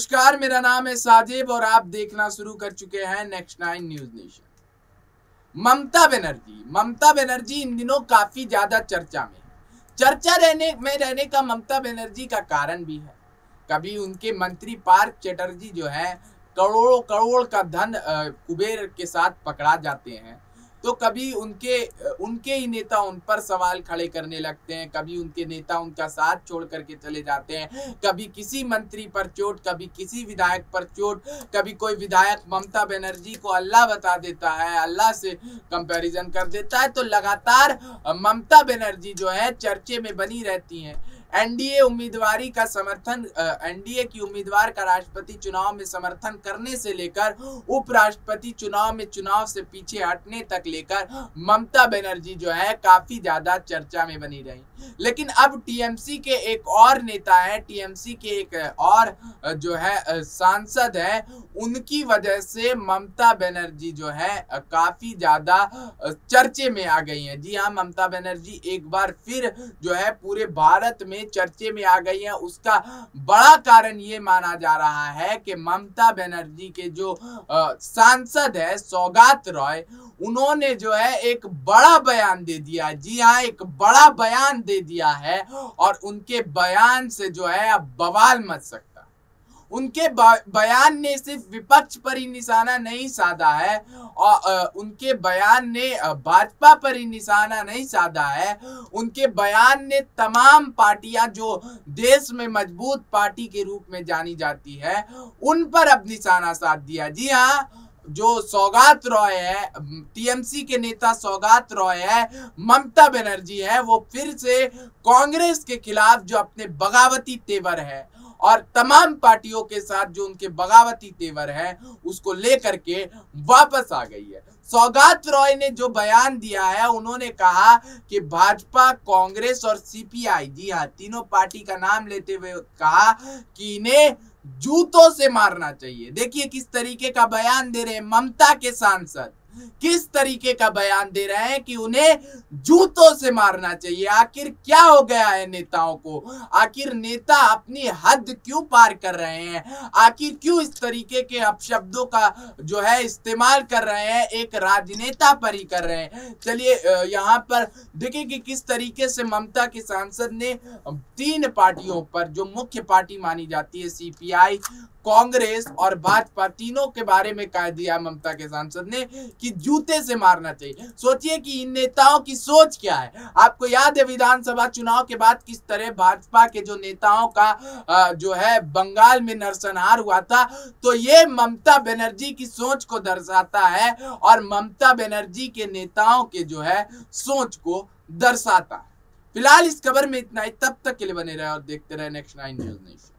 नमस्कार, मेरा नाम है साजिब और आप देखना शुरू कर चुके हैं next 9 News Nation. Mamata Banerjee इन दिनों काफी ज्यादा चर्चा में रहने का ममता बनर्जी का कारण भी है। कभी उनके मंत्री पार्थ चैटर्जी जो है करोड़ों करोड़ का धन कुबेर के साथ पकड़ा जाते हैं, तो कभी उनके ही नेता उन पर सवाल खड़े करने लगते हैं, कभी उनके नेता उनका साथ छोड़ करके चले जाते हैं, कभी किसी मंत्री पर चोट, कभी किसी विधायक पर चोट, कभी कोई विधायक ममता बनर्जी को अल्लाह बता देता है, अल्लाह से कंपैरिजन कर देता है। तो लगातार ममता बनर्जी जो है चर्चे में बनी रहती हैं। एनडीए की उम्मीदवार का राष्ट्रपति चुनाव में समर्थन करने से लेकर उपराष्ट्रपति चुनाव से पीछे हटने तक लेकर ममता बनर्जी जो है काफी ज्यादा चर्चा में बनी रही। लेकिन अब टीएमसी के एक और नेता है, टीएमसी के एक और जो है सांसद है, उनकी वजह से ममता बनर्जी जो है काफी ज्यादा चर्चे में आ गई है। जी हाँ, ममता बनर्जी एक बार फिर जो है पूरे भारत में चर्चे में आ गई है। उसका बड़ा कारण ये माना जा रहा है कि ममता बनर्जी के जो सांसद है सौगात रॉय, उन्होंने जो है एक बड़ा बयान दे दिया। जी हाँ, एक बड़ा बयान दे दिया है और उनके बयान से जो है अब बवाल मच सकता। उनके बयान ने सिर्फ विपक्ष पर ही निशाना नहीं साधा है और उनके बयान ने भाजपा पर ही निशाना नहीं साधा है। उनके बयान ने तमाम पार्टियां जो देश में मजबूत पार्टी के रूप में जानी जाती है, उन पर अब निशाना साध दिया। जी हाँ, जो सौगात रॉय है, टीएमसी के नेता सौगात रॉय है, ममता बनर्जी है, वो फिर से कांग्रेस के खिलाफ जो अपने बगावती तेवर है और तमाम पार्टियों के साथ जो उनके बगावती तेवर है उसको लेकर के वापस आ गई है। सौगात रॉय ने जो बयान दिया है, उन्होंने कहा कि भाजपा, कांग्रेस और सीपीआई, जी हाँ, तीनों पार्टी का नाम लेते हुए कहा कि इन्हें जूतों से मारना चाहिए। देखिए किस तरीके का बयान दे रहे हैं ममता के सांसद, किस तरीके का बयान दे रहे हैं कि उन्हें जूतों से मारना चाहिए। आखिर क्या हो गया है नेताओं को? आखिर नेता अपनी हद क्यों पार कर रहे हैं? आखिर क्यों इस तरीके के अपशब्दों का जो है इस्तेमाल कर रहे हैं, एक राजनेता पर ही कर रहे हैं? चलिए यहाँ पर देखिए कि किस तरीके से ममता के सांसद ने 3 पार्टियों पर, जो मुख्य पार्टी मानी जाती है सीपीआई, कांग्रेस और भाजपा, तीनों के बारे में कह दिया ममता के सांसद ने कि जूते से मारना चाहिए। सोचिए कि इन नेताओं की सोच क्या है। आपको याद है विधानसभा चुनाव के बाद किस तरह भाजपा के जो नेताओं का जो है बंगाल में नरसंहार हुआ था, तो ये ममता बनर्जी की सोच को दर्शाता है और ममता बनर्जी के नेताओं के जो है सोच को दर्शाता है। फिलहाल इस खबर में इतना ही। तब तक के लिए बने रहे और देखते रहे नेक्स्ट 9 न्यूज नेशन।